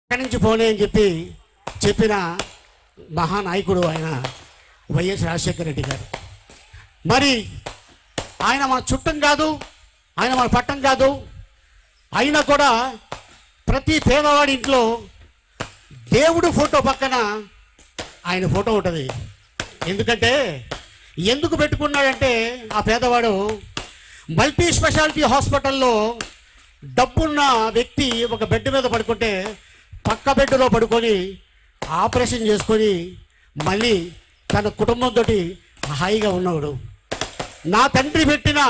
అక్కడి నుంచి పోనీ అని చెప్పిన మహానాయకుడు ఆయన వైఎస్ రాజశేఖర రెడ్డి గారు. మరి ఆయన మన చుట్టం కాదు, ఆయన మన పట్టం కాదు. అయినా కూడా ప్రతి పేదవాడి ఇంట్లో దేవుడు ఫోటో పక్కన ఆయన ఫోటో ఉంటుంది. ఎందుకంటే ఎందుకు పెట్టుకున్నాడంటే ఆ పేదవాడు మల్టీ స్పెషాలిటీ హాస్పిటల్లో డబ్బున్న వ్యక్తి ఒక బెడ్ మీద పడుకుంటే పక్క బెడ్లో పడుకొని ఆపరేషన్ చేసుకొని మళ్ళీ తన కుటుంబంతో హాయిగా ఉన్నవాడు. నా తండ్రి పెట్టిన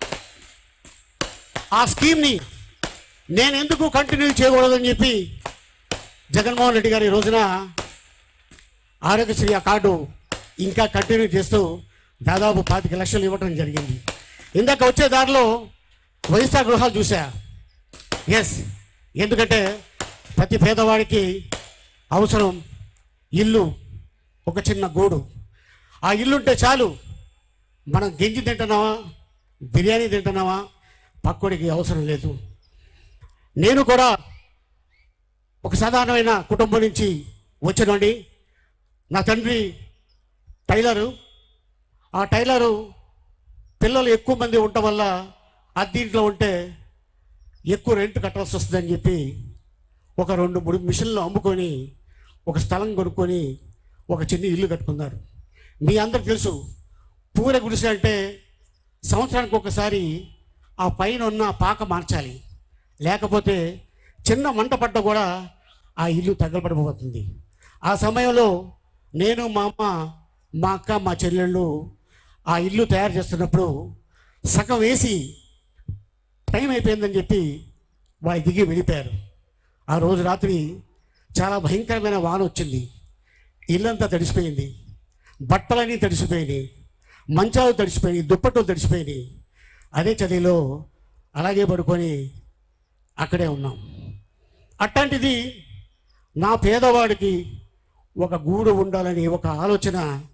ఆ స్కీమ్ని నేను ఎందుకు కంటిన్యూ చేయకూడదని చెప్పి జగన్మోహన్ రెడ్డి గారు ఈ రోజున ఆరోగ్యశ్రీ ఆ కార్డు ఇంకా కంటిన్యూ చేస్తూ దాదాపు 25 లక్షలు ఇవ్వడం జరిగింది. ఇందాక వచ్చే దారిలో వైఎస్ఆర్ గృహాలు చూసా. ఎస్, ఎందుకంటే ప్రతి పేదవాడికి అవసరం ఇల్లు, ఒక చిన్న గూడు. ఆ ఇల్లు ఉంటే చాలు. మనం గింజి తింటున్నావా, బిర్యానీ తింటున్నావా, పక్కోడికి అవసరం లేదు. నేను కూడా ఒక సాధారణమైన కుటుంబం నుంచి వచ్చినండి. నా తండ్రి టైలరు. ఆ టైలరు పిల్లలు ఎక్కువ మంది ఉండటం వల్ల అద్దీంట్లో ఉంటే ఎక్కువ రెంట్ కట్టాల్సి వస్తుందని చెప్పి ఒక 2-3 మిషన్లు అమ్ముకొని ఒక స్థలం కొనుక్కొని ఒక చిన్న ఇల్లు కట్టుకున్నారు. మీ అందరికి తెలుసు, పూల గుడిసె అంటే సంవత్సరానికి ఒకసారి ఆ పైన ఉన్న పాక మార్చాలి, లేకపోతే చిన్న మంట పడ్డ కూడా ఆ ఇల్లు తగలబడిపోతుంది. ఆ సమయంలో నేను, మా అమ్మ, మా అక్క, మా చెల్లెళ్ళు ఆ ఇల్లు తయారు చేస్తున్నప్పుడు సగం వేసి టైం అయిపోయిందని చెప్పి వాళ్ళు దిగి వెళ్ళిపోయారు. ఆ రోజు రాత్రి చాలా భయంకరమైన వాన వచ్చింది. ఇల్లంతా తడిసిపోయింది, బట్టలన్నీ తడిసిపోయినాయి, మంచాలు తడిసిపోయినాయి, దుప్పట్లు తడిసిపోయినాయి. అదే చలిలో అలాగే పడుకొని అక్కడే ఉన్నాం. అట్లాంటిది నా పేదవాడికి ఒక గూడు ఉండాలని ఒక ఆలోచన